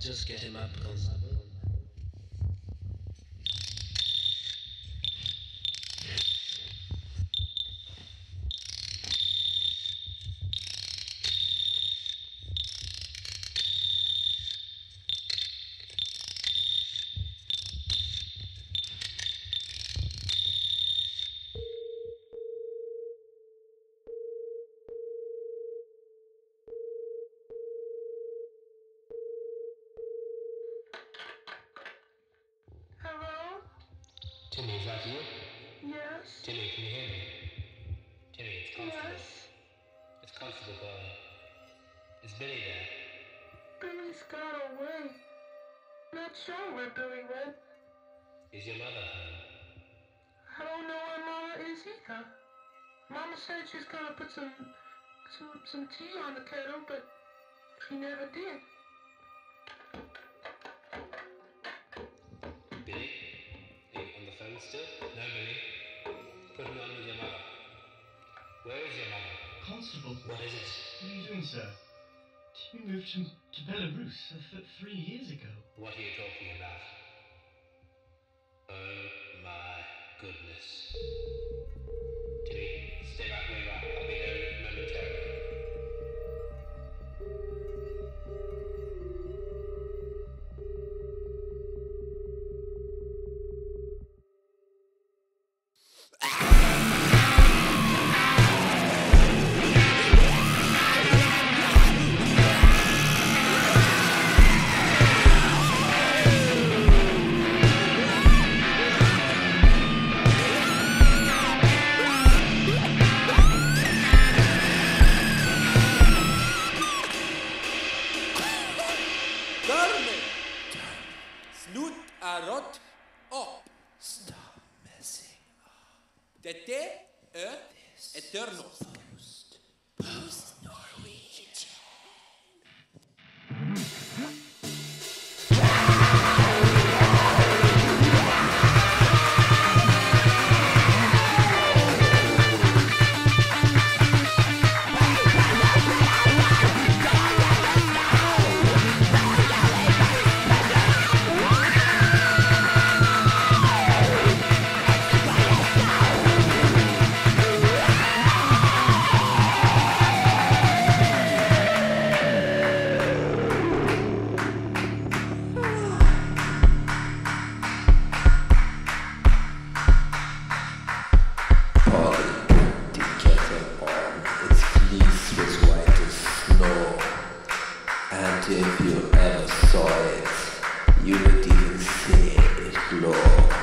Just get him up, Constable. Timmy, is that you? Yes. Timmy, can you hear me? Timmy, it's Constable. Yes. It's Constable Boy. Is Billy there? Billy's got away. Not sure where Billy went. Is your mother home? I don't know where Mama is either. Mama said she's gonna put some tea on the kettle, but she never did. Billy? Are you on the phone still? No, Billy. Put me on with your mother. Where is your mother? Constable. What is it? What are you doing, sir? Timmy moved to Belarus 3 years ago. What are you talking about? Oh my goodness. Timmy, stay right where you are. I'll be there momentarily. Slutt er rått opp. Dette er Eternals. Post-Norwegian. And if you ever saw it, you would even say it glow.